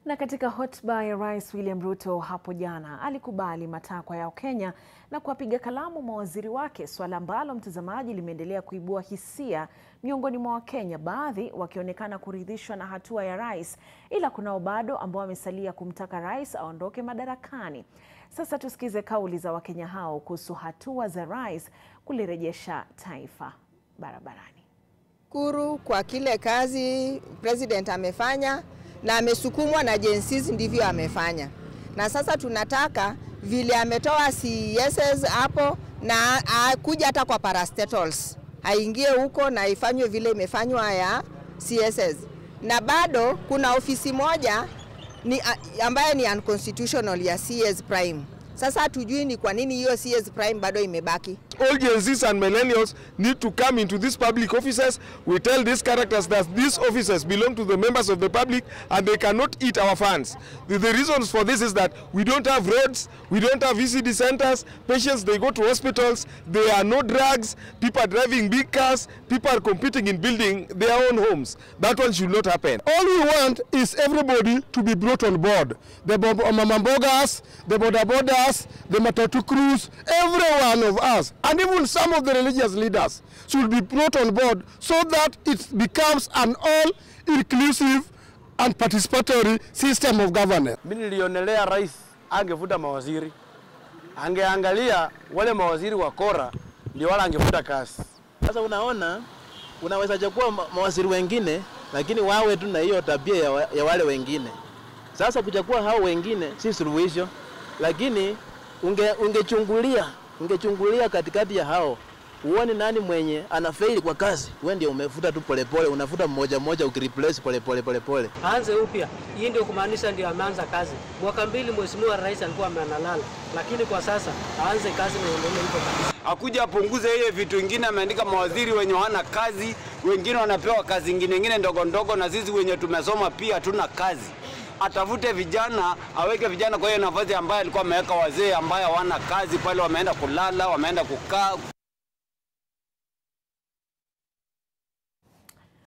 Na katika hotuba ya Rais William Ruto hapo jana, alikubali matakwa ya Kenya na kuwapiga kalamu mawaziri wake, swala ambalo mtazamaji limeendelea kuibua hisia miongoni mwa Wakenya, baadhi wakionekana kuridhishwa na hatua ya rais, ila kunao bado ambao wamesalia kumtaka rais aondoke madarakani. Sasa tusikize kauli za Wakenya hao kuhusu hatua za rais kulirejesha taifa barabarani. Shukuru kwa kile kazi president amefanya na amesukumwa na agencies, ndivyo amefanya. Na sasa tunataka vile ametoa CSS hapo na kuja hata kwa parastatals, aingie huko na ifanywe vile imefanywa ya CSS. Na bado kuna ofisi moja ambayo ni unconstitutional ya CS Prime. Sasa hatujui ni kwa nini hiyo CS Prime bado imebaki. All Gen Zs and millennials need to come into these public offices. We tell these characters that these offices belong to the members of the public and they cannot eat our funds. The reasons for this is that we don't have roads, we don't have ECD centers, patients they go to hospitals, there are no drugs, people are driving big cars, people are competing in building their own homes. That one should not happen. All we want is everybody to be brought on board. The Mamambogas, the Bodabodas, the Matatu crews, every one of us, and even some of the religious leaders should be brought on board so that it becomes an all-inclusive and participatory system of governance. Mimi nilionelea rais angefuta mawaziri, angeangalia wale mawaziri wa kora ndio wala angefuta kazi. Sasa unaona, unaweza chukua mawaziri wengine lakini wawe tu na hiyo tabia ya wale wengine. Sasa kuchukua hao wengine si suluhisho, lakini ungechungulia katikati ya hao uone nani mwenye anafaili kwa kazi. Wewe ndio umefuta tu polepole, unafuta mmoja mmoja ukireplace polepole. Aanze upya. Hii ndio kumaanisha ndio ameanza kazi. Mwaka 2 mheshimiwa rais alikuwa analala, lakini kwa sasa aanze kazi na endelee hivyo kabisa. Akuja apunguze ile vitu vingine, ameandika mawaziri wenye wana kazi, wengine wanapewa kazi nyingine ndogo na sisi wenye tumesoma pia tuna kazi. Atafute vijana, aweke vijana kwa hiyo nafasi ambayo alikuwa ameweka wazee ambayo hawana kazi pale, wameenda kulala, wameenda kukaa